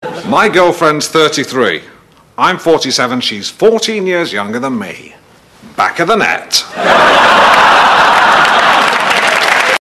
My girlfriend's 33. I'm 47, she's 14 years younger than me. Back of the net.